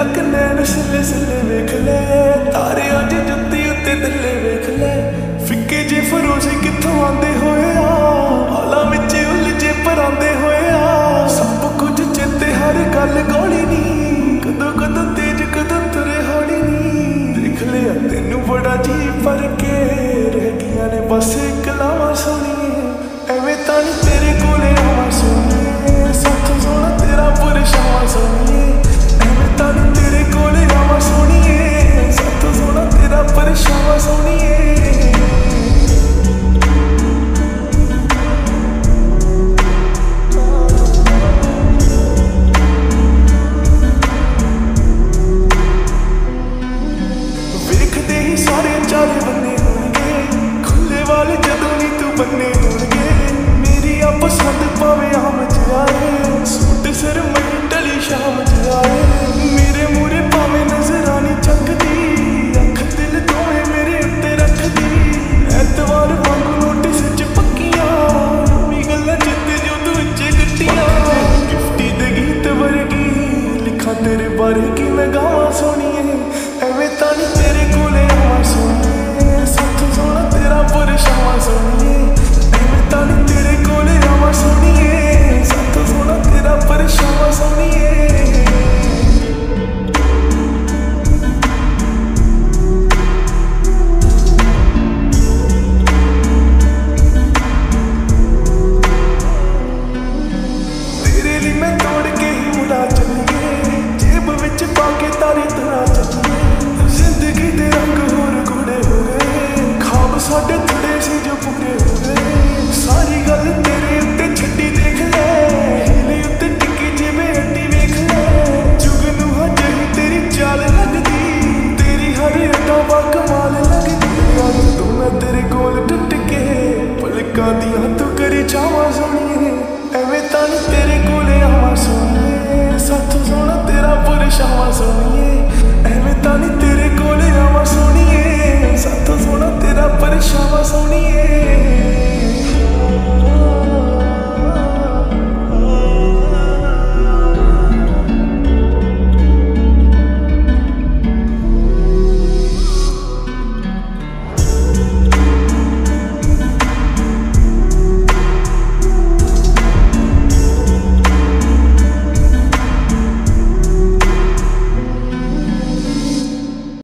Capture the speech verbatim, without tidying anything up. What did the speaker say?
तक नैन सिले सिले वेख ले तारे अज जुत्ती उत्ते दल्ले वेख ले फिक्के जे फरोजे कित्थों आंदे होए आ आला विच उलझे परांदे होए आ सब कुछ चेते हर गल गौली नी कदों कदों तेज कदों तुरे हौली नी देख लिया तेनू बड़ा जी फरके रह गईयां ने बस इक लावां सोहणीए एवें तां नी तेरे कोले आवां सोहणीए साथों सोहणा तेरा परछावां सोहणीए एवें तां नी तेरे कोले आवां सोहणीए साथों सोहणा तेरा परछावां सोहणीए। सारे चारे बन्ने होंगे खुले वाले जदों नी तू बन्ने